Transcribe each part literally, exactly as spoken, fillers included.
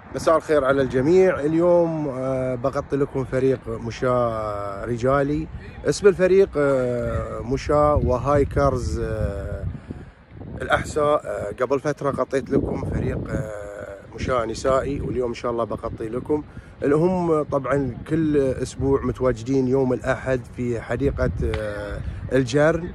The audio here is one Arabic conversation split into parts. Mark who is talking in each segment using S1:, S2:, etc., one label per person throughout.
S1: مساء الخير على الجميع. اليوم بغطي لكم فريق مشاة رجالي. اسم الفريق مشاة وهايكرز الأحساء. قبل فترة غطيت لكم فريق مشاة نسائي، واليوم إن شاء الله بغطي لكم اللي هم طبعا كل أسبوع متواجدين يوم الأحد في حديقة الجرن.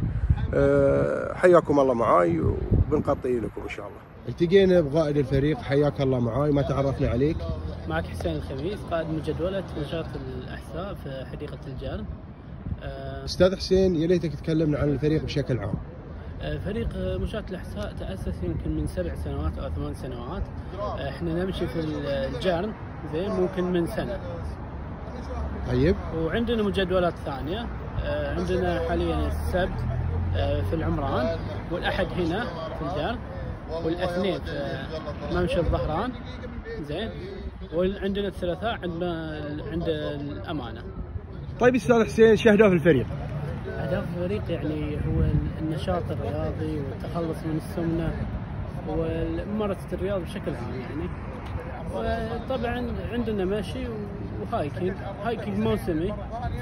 S1: حياكم الله معاي وبنغطي لكم إن شاء الله. التقينا بقائد الفريق، حياك الله معاي، ما تعرفنا عليك؟
S2: معك حسين الخميس، قائد مجدولة مشاة الأحساء في حديقة الجرن.
S1: أستاذ حسين، يا ليتك تكلمنا عن الفريق بشكل عام.
S2: فريق مشاة الأحساء تأسس يمكن من سبع سنوات أو ثمان سنوات. احنا نمشي في الجرن زين ممكن من سنة.
S1: طيب.
S2: وعندنا مجدولات ثانية، عندنا حاليا السبت في العمران، والأحد هنا في الجرن، والاثنين في ممشى الظهران زين، وعندنا الثلاثاء عند عند الامانه.
S1: طيب استاذ حسين، شو اهداف الفريق؟
S2: اهداف الفريق يعني هو النشاط الرياضي والتخلص من السمنه وممارسه الرياضه بشكل عام يعني. وطبعا عندنا مشي وهايكينج، هايكينج موسمي.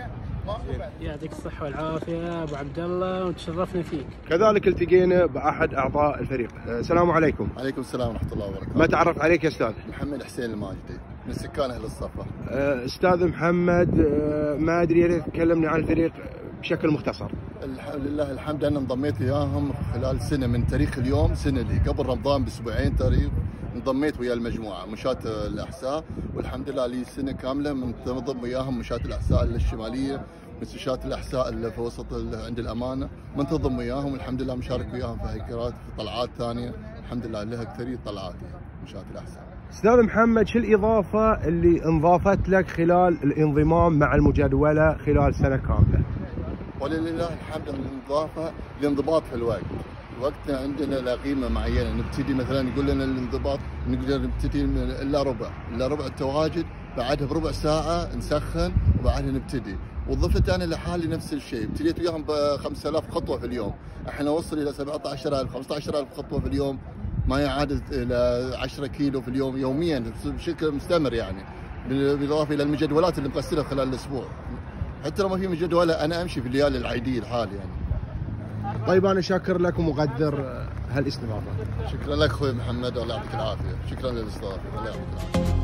S2: يعطيك الصحة والعافية أبو عبد الله، وتشرفنا فيك.
S1: كذلك التقينا بأحد أعضاء الفريق. السلام عليكم.
S3: عليكم السلام ورحمة الله وبركاته.
S1: ما تعرف عليك يا أستاذ؟
S3: محمد حسين الماجدي من سكان أهل الصفة.
S1: أستاذ محمد، ما أدري ليه تكلمني عن الفريق بشكل مختصر.
S3: لله الحمد أنا انضميت وياهم خلال سنة من تاريخ اليوم، سنة اللي قبل رمضان بأسبوعين تاريخ انضميت ويا المجموعة مشاة الأحساء، والحمد لله لي سنة كاملة منضم وياهم مشاة الأحساء الشمالية، مشاة الأحساء اللي في وسط عند الأمانة، منتظم وياهم والحمد لله مشارك وياهم في هيكلات في طلعات ثانية، الحمد لله لها كثير طلعات مشاة الأحساء.
S1: أستاذ محمد، شو الإضافة اللي انضافت لك خلال الانضمام مع المجدولة خلال سنة كاملة؟
S3: ولله الحمد الإضافة الانضباط في الوقت. وقتنا عندنا لا قيمه معينه، نبتدي مثلا يقول لنا الانضباط نقدر نبتدي الا ربع، الا ربع التواجد، بعدها بربع ساعه نسخن وبعدها نبتدي. وضفت انا لحالي نفس الشيء، ابتديت وياهم ب خمسة آلاف خطوه في اليوم، احنا وصل الى سبعة عشر ألف خمسة عشر ألف خطوه في اليوم، ما يعادل الى عشرة كيلو في اليوم يوميا بشكل مستمر يعني، بالاضافه الى المجدولات اللي مقسلها خلال الاسبوع. حتى لو ما في مجدوله انا امشي في الليالي العيديه الحالي يعني.
S1: طيب انا شاكر لك ومقدر هالاستضافه.
S3: شكرا لك اخوي محمد، الله يعطيك العافيه، شكرا للاستضافه، الله يعطيك العافيه.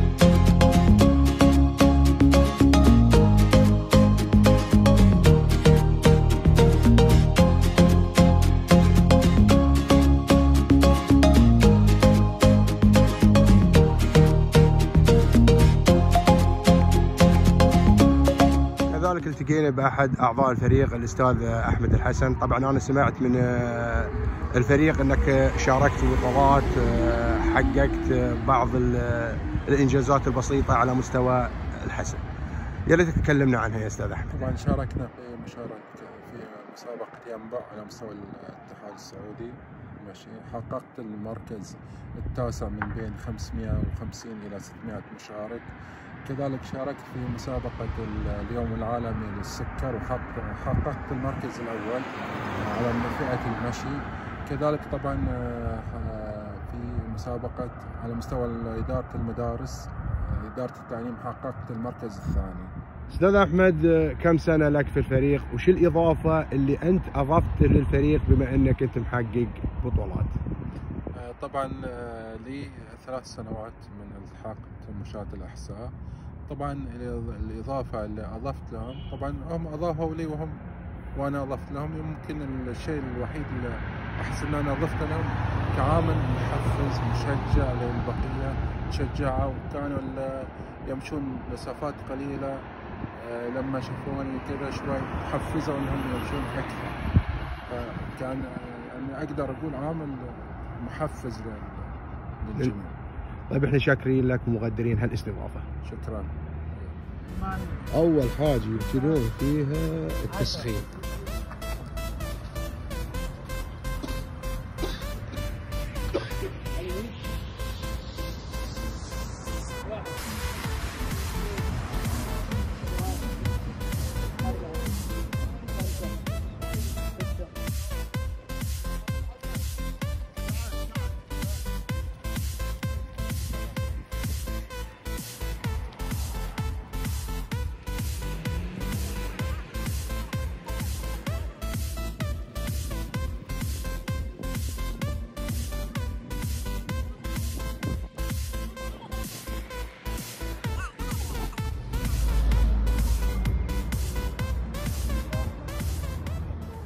S1: كذلك التقينا باحد اعضاء الفريق الاستاذ احمد الحسن. طبعا انا سمعت من الفريق انك شاركت في بطولات، حققت بعض الانجازات البسيطه على مستوى الحسن، يا ريت تكلمنا عنها يا استاذ احمد.
S4: طبعا شاركنا في مشاركه في مسابقه ينبع على مستوى الاتحاد السعودي ماشي، حققت المركز التاسع من بين خمسمئة وخمسين الى ستمئة مشارك. كذلك شاركت في مسابقة اليوم العالمي للسكر وحققت المركز الأول على فئة المشي. كذلك طبعا في مسابقة على مستوى إدارة المدارس، إدارة التعليم، حققت المركز الثاني.
S1: أستاذ أحمد، كم سنة لك في الفريق وش الإضافة اللي أنت أضفت للفريق بما أنك أنت محقق بطولات؟
S4: طبعا لي ثلاث سنوات من التحاق مشاة الأحساء. طبعا الإضافة اللي أضفت لهم، طبعا هم أضافوا لي وهم وأنا أضفت لهم. يمكن الشيء الوحيد اللي أحس أن أنا أضفت لهم كعامل محفز مشجع للبقية، شجعوا وكانوا يمشون مسافات قليلة، لما شافوني كذا شوي حفزوا أنهم يمشون أكثر، فكان يعني أقدر أقول عامل محفز للجميع.
S1: طيب احنا شاكرين لك ومقدرين هالاستضافه.
S4: شكرا.
S1: اول حاجه يبتدون فيها التسخين.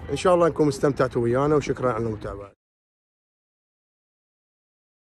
S1: ان شاء الله انكم استمتعتوا ويانا، وشكرا على المتابعه.